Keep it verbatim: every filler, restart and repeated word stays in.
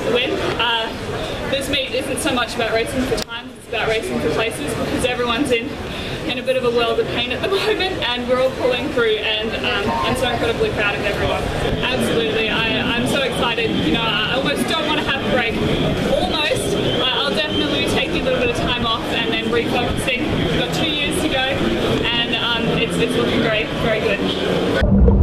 to win. Uh, this meet isn't so much about racing for time, it's about racing for places, because everyone's in in a bit of a world of pain at the moment, and we're all pulling through, and um, I'm so incredibly proud of everyone. Absolutely, I, I'm so excited. You know, I almost don't want to have a break. Almost. I'll definitely be taking a little bit of time off and then refocusing. We've got two years to go, and um, it's, it's looking great, very good.